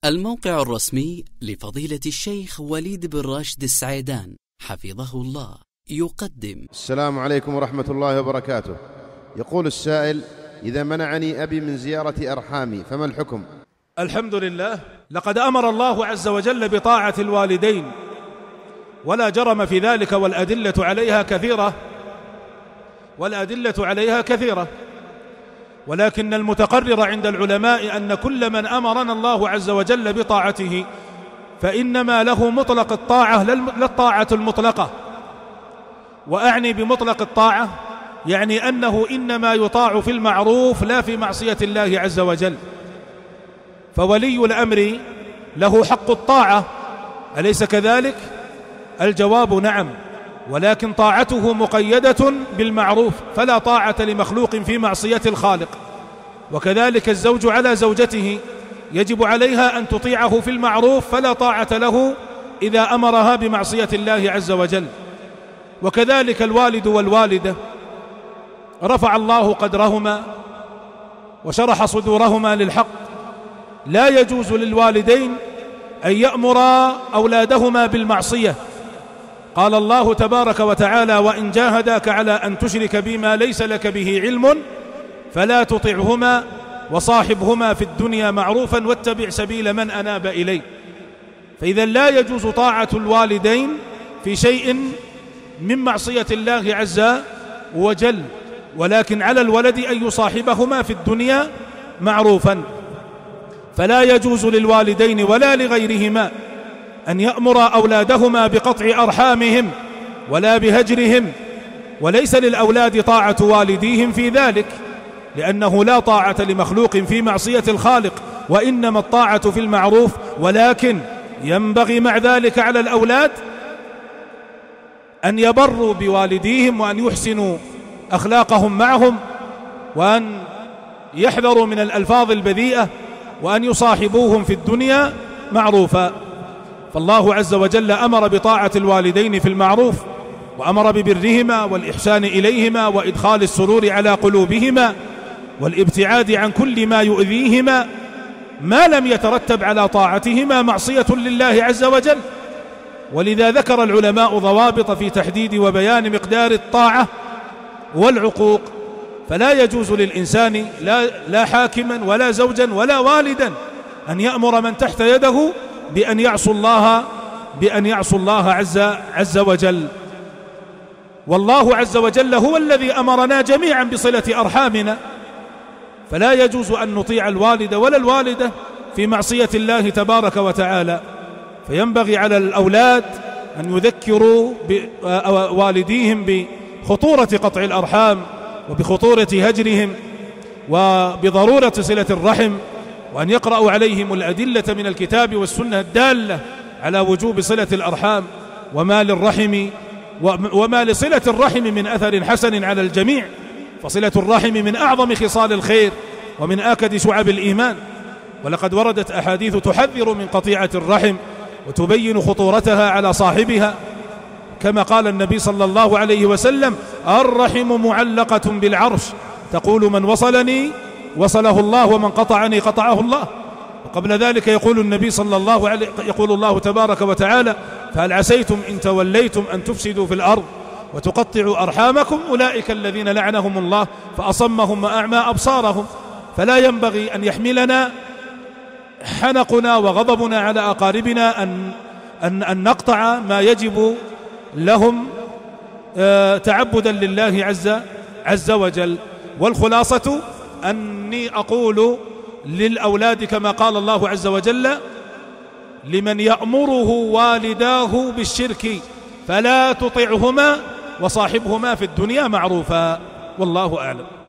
الموقع الرسمي لفضيلة الشيخ وليد بن راشد السعيدان حفظه الله يقدم. السلام عليكم ورحمة الله وبركاته. يقول السائل: إذا منعني أبي من زيارة أرحامي فما الحكم؟ الحمد لله، لقد أمر الله عز وجل بطاعة الوالدين ولا جرم في ذلك، والأدلة عليها كثيرة، ولكن المتقرر عند العلماء أن كل من أمرنا الله عز وجل بطاعته فإنما له مطلق الطاعة لا الطاعة المطلقة. وأعني بمطلق الطاعة يعني أنه إنما يطاع في المعروف لا في معصية الله عز وجل. فولي الأمر له حق الطاعة، أليس كذلك؟ الجواب نعم، ولكن طاعته مقيدة بالمعروف، فلا طاعة لمخلوق في معصية الخالق. وكذلك الزوج على زوجته يجب عليها أن تطيعه في المعروف، فلا طاعة له إذا أمرها بمعصية الله عز وجل. وكذلك الوالد والوالدة رفع الله قدرهما وشرح صدورهما للحق، لا يجوز للوالدين أن يأمرا أولادهما بالمعصية. قال الله تبارك وتعالى: وإن جاهداك على أن تشرك بما ليس لك به علم فلا تطعهما وصاحبهما في الدنيا معروفا واتبع سبيل من أناب إلي. فإذا لا يجوز طاعة الوالدين في شيء من معصية الله عز وجل، ولكن على الولد أن يصاحبهما في الدنيا معروفا. فلا يجوز للوالدين ولا لغيرهما أن يأمر أولادهما بقطع أرحامهم ولا بهجرهم، وليس للأولاد طاعة والديهم في ذلك، لأنه لا طاعة لمخلوق في معصية الخالق، وإنما الطاعة في المعروف. ولكن ينبغي مع ذلك على الأولاد أن يبروا بوالديهم وأن يحسنوا أخلاقهم معهم، وأن يحذروا من الألفاظ البذيئة، وأن يصاحبوهم في الدنيا معروفا. فالله عز وجل أمر بطاعة الوالدين في المعروف، وأمر ببرهما والإحسان إليهما وإدخال السرور على قلوبهما والابتعاد عن كل ما يؤذيهما ما لم يترتب على طاعتهما معصية لله عز وجل. ولذا ذكر العلماء ضوابط في تحديد وبيان مقدار الطاعة والعقوق. فلا يجوز للإنسان لا حاكما ولا زوجا ولا والدا أن يأمر من تحت يده بأن يعصوا الله عز وجل. والله عز وجل هو الذي أمرنا جميعا بصلة أرحامنا، فلا يجوز أن نطيع الوالد ولا الوالدة في معصية الله تبارك وتعالى. فينبغي على الأولاد أن يذكروا والديهم بخطورة قطع الأرحام وبخطورة هجرهم وبضرورة صلة الرحم، وأن يقرأوا عليهم الأدلة من الكتاب والسنة الدالة على وجوب صلة الأرحام وما لصلة الرحم من أثر حسن على الجميع. فصلة الرحم من أعظم خصال الخير ومن آكد شعب الإيمان. ولقد وردت أحاديث تحذر من قطيعة الرحم وتبين خطورتها على صاحبها، كما قال النبي صلى الله عليه وسلم: الرحم معلقة بالعرش، تقول من وصلني وصله الله ومن قطعني قطعه الله. وقبل ذلك يقول الله تبارك وتعالى: فهل عسيتم إن توليتم أن تفسدوا في الأرض وتقطعوا أرحامكم أولئك الذين لعنهم الله فأصمهم وأعمى أبصارهم. فلا ينبغي أن يحملنا حنقنا وغضبنا على أقاربنا أن نقطع ما يجب لهم تعبدا لله عز وجل. والخلاصة أني أقول للأولاد كما قال الله عز وجل: لمن يأمره والداه بالشرك فلا تطعهما وصاحبهما في الدنيا معروفا. والله أعلم.